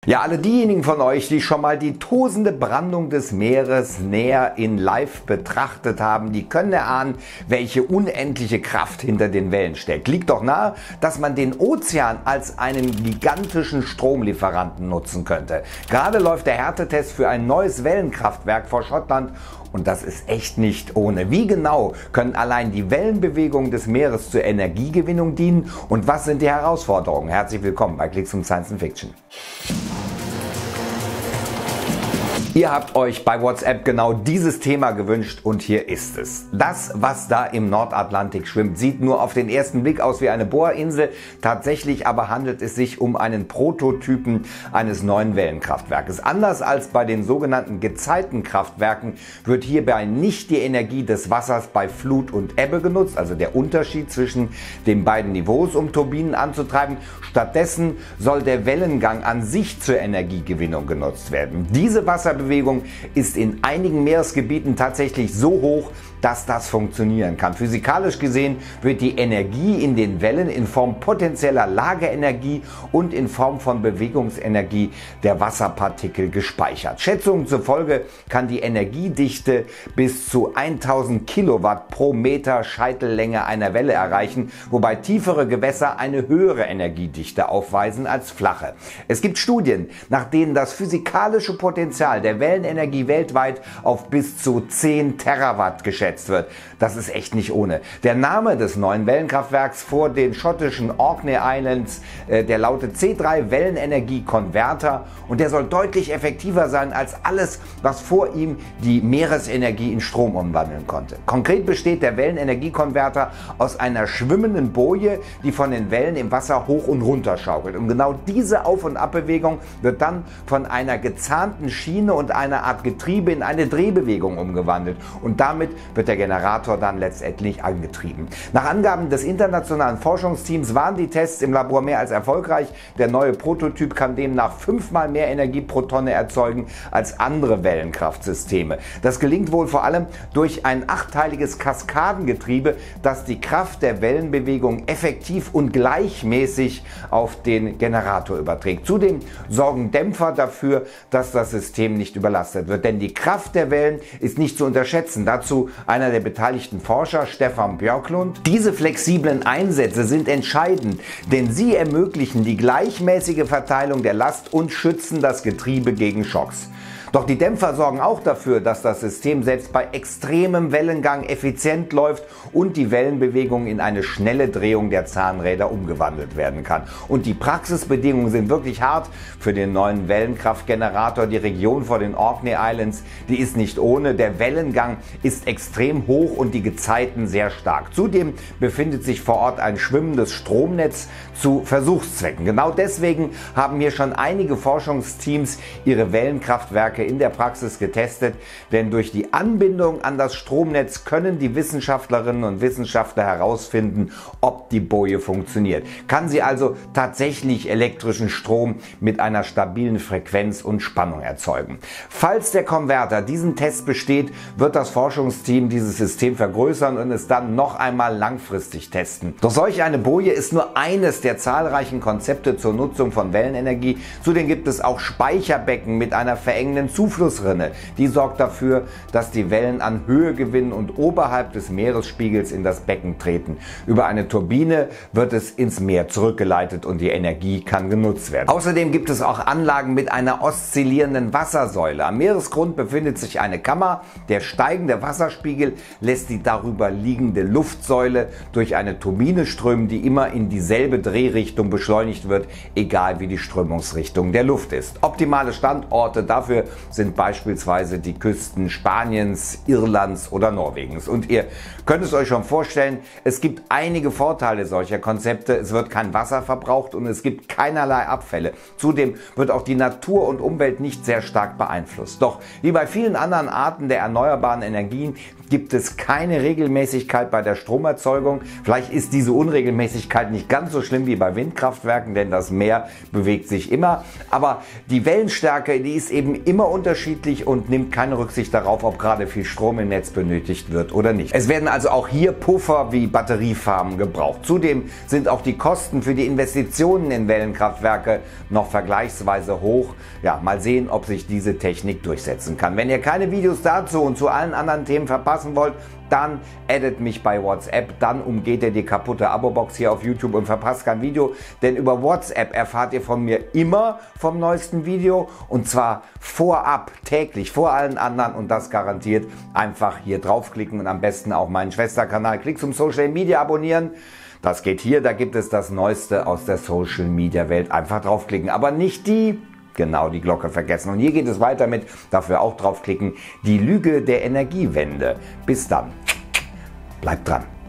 Ja, alle diejenigen von euch, die schon mal die tosende Brandung des Meeres näher in live betrachtet haben, die können erahnen, welche unendliche Kraft hinter den Wellen steckt. Liegt doch nahe, dass man den Ozean als einen gigantischen Stromlieferanten nutzen könnte. Gerade läuft der Härtetest für ein neues Wellenkraftwerk vor Schottland. Und das ist echt nicht ohne. Wie genau können allein die Wellenbewegungen des Meeres zur Energiegewinnung dienen und was sind die Herausforderungen? Herzlich willkommen bei Klicks um Science Fiction. Ihr habt euch bei WhatsApp genau dieses Thema gewünscht und hier ist es. Das, was da im Nordatlantik schwimmt, sieht nur auf den ersten Blick aus wie eine Bohrinsel. Tatsächlich aber handelt es sich um einen Prototypen eines neuen Wellenkraftwerkes. Anders als bei den sogenannten Gezeitenkraftwerken wird hierbei nicht die Energie des Wassers bei Flut und Ebbe genutzt, also der Unterschied zwischen den beiden Niveaus, um Turbinen anzutreiben. Stattdessen soll der Wellengang an sich zur Energiegewinnung genutzt werden. Diese Wasserbewegung ist in einigen Meeresgebieten tatsächlich so hoch, dass das funktionieren kann. Physikalisch gesehen wird die Energie in den Wellen in Form potenzieller Lagerenergie und in Form von Bewegungsenergie der Wasserpartikel gespeichert. Schätzungen zufolge kann die Energiedichte bis zu 1000 Kilowatt pro Meter Scheitellänge einer Welle erreichen, wobei tiefere Gewässer eine höhere Energiedichte aufweisen als flache. Es gibt Studien, nach denen das physikalische Potenzial der Wellenenergie weltweit auf bis zu 10 Terawatt geschätzt wird. Das ist echt nicht ohne. Der Name des neuen Wellenkraftwerks vor den schottischen Orkney Islands, der lautet C3 Wellenenergie Converter und der soll deutlich effektiver sein als alles, was vor ihm die Meeresenergie in Strom umwandeln konnte. Konkret besteht der Wellenenergiekonverter aus einer schwimmenden Boje, die von den Wellen im Wasser hoch und runter schaukelt. Und genau diese Auf- und Abbewegung wird dann von einer gezahnten Schiene und einer Art Getriebe in eine Drehbewegung umgewandelt und damit wird der Generator dann letztendlich angetrieben. Nach Angaben des internationalen Forschungsteams waren die Tests im Labor mehr als erfolgreich. Der neue Prototyp kann demnach 5-mal mehr Energie pro Tonne erzeugen als andere Wellenkraftsysteme. Das gelingt wohl vor allem durch ein 8-teiliges Kaskadengetriebe, das die Kraft der Wellenbewegung effektiv und gleichmäßig auf den Generator überträgt. Zudem sorgen Dämpfer dafür, dass das System nicht überlastet wird, denn die Kraft der Wellen ist nicht zu unterschätzen. Dazu einer der beteiligten Forscher, Stefan Björklund. Diese flexiblen Einsätze sind entscheidend, denn sie ermöglichen die gleichmäßige Verteilung der Last und schützen das Getriebe gegen Schocks. Doch die Dämpfer sorgen auch dafür, dass das System selbst bei extremem Wellengang effizient läuft und die Wellenbewegung in eine schnelle Drehung der Zahnräder umgewandelt werden kann. Und die Praxisbedingungen sind wirklich hart für den neuen Wellenkraftgenerator. Die Region vor den Orkney Islands, die ist nicht ohne. Der Wellengang ist extrem hoch und die Gezeiten sehr stark. Zudem befindet sich vor Ort ein schwimmendes Stromnetz zu Versuchszwecken. Genau deswegen haben hier schon einige Forschungsteams ihre Wellenkraftwerke in der Praxis getestet, denn durch die Anbindung an das Stromnetz können die Wissenschaftlerinnen und Wissenschaftler herausfinden, ob die Boje funktioniert. Kann sie also tatsächlich elektrischen Strom mit einer stabilen Frequenz und Spannung erzeugen. Falls der Konverter diesen Test besteht, wird das Forschungsteam dieses System vergrößern und es dann noch einmal langfristig testen. Doch solch eine Boje ist nur eines der zahlreichen Konzepte zur Nutzung von Wellenenergie. Zudem gibt es auch Speicherbecken mit einer verengenden Zuflussrinne. Die sorgt dafür, dass die Wellen an Höhe gewinnen und oberhalb des Meeresspiegels in das Becken treten. Über eine Turbine wird es ins Meer zurückgeleitet und die Energie kann genutzt werden. Außerdem gibt es auch Anlagen mit einer oszillierenden Wassersäule. Am Meeresgrund befindet sich eine Kammer. Der steigende Wasserspiegel lässt die darüber liegende Luftsäule durch eine Turbine strömen, die immer in dieselbe Drehrichtung beschleunigt wird, egal wie die Strömungsrichtung der Luft ist. Optimale Standorte dafür sind beispielsweise die Küsten Spaniens, Irlands oder Norwegens. Und ihr könnt es euch schon vorstellen, es gibt einige Vorteile solcher Konzepte. Es wird kein Wasser verbraucht und es gibt keinerlei Abfälle. Zudem wird auch die Natur und Umwelt nicht sehr stark beeinflusst. Doch wie bei vielen anderen Arten der erneuerbaren Energien gibt es keine Regelmäßigkeit bei der Stromerzeugung. Vielleicht ist diese Unregelmäßigkeit nicht ganz so schlimm wie bei Windkraftwerken, denn das Meer bewegt sich immer. Aber die Wellenstärke, die ist eben immer immer unterschiedlich und nimmt keine Rücksicht darauf, ob gerade viel Strom im Netz benötigt wird oder nicht. Es werden also auch hier Puffer wie Batteriefarmen gebraucht. Zudem sind auch die Kosten für die Investitionen in Wellenkraftwerke noch vergleichsweise hoch. Ja, mal sehen, ob sich diese Technik durchsetzen kann. Wenn ihr keine Videos dazu und zu allen anderen Themen verpassen wollt, dann addet mich bei WhatsApp, dann umgeht ihr die kaputte Abo-Box hier auf YouTube und verpasst kein Video, denn über WhatsApp erfahrt ihr von mir immer vom neuesten Video und zwar vorab, täglich, vor allen anderen und das garantiert. Einfach hier draufklicken und am besten auch meinen Schwesterkanal Klick zum Social Media abonnieren. Das geht hier, da gibt es das Neueste aus der Social Media Welt. Einfach draufklicken, aber nicht die Glocke vergessen. Und hier geht es weiter mit, dafür auch draufklicken, die Lüge der Energiewende. Bis dann. Bleibt dran.